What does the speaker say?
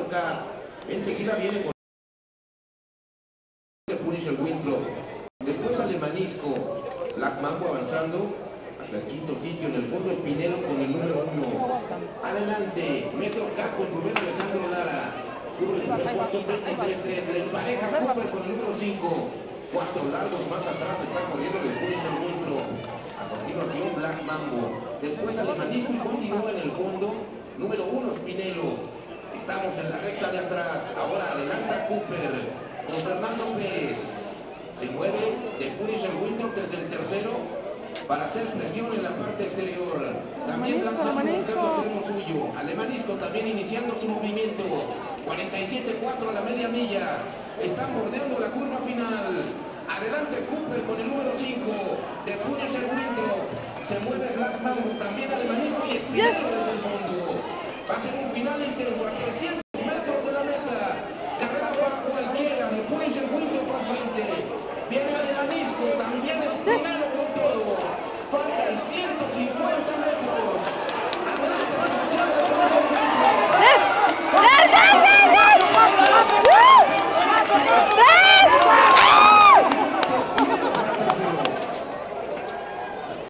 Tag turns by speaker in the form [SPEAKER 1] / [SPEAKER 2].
[SPEAKER 1] Cat. Enseguida viene con Punisher Winthrop. Después Alemanisco. Black Mambo avanzando hasta el quinto sitio. En el fondo Espinelo con el número 1. Adelante, Metro Cat con Rubén Alejandro Lara. Cubre el primer cuarto, 23-3. Le empareja Cooper con el número 5. 4 largos más atrás está corriendo el Punisher Winthrop. A continuación Black Mambo. Después Alemanisco y continúa en el fondo. Número 1 Espinelo. Estamos en la recta de atrás. Ahora adelanta Cooper con Fernando Pérez. Se mueve de Punisher Winthrop desde el tercero para hacer presión en la parte exterior. También Black Mambo buscando hacer lo suyo. Alemanisco también iniciando su movimiento. 47-4 a la media milla. Están bordeando la curva final. Adelante Cooper con el número 5 de Punisher Winthrop. Se mueve Black Mambo, también Alemanisco y Espinelo desde el fondo. Va a ser un final intenso a 300 metros de la meta. Carrera para cualquiera de Punisher Winthrop por frente. Viene Alemanisco, también Espinelo con todo. Faltan 150 metros.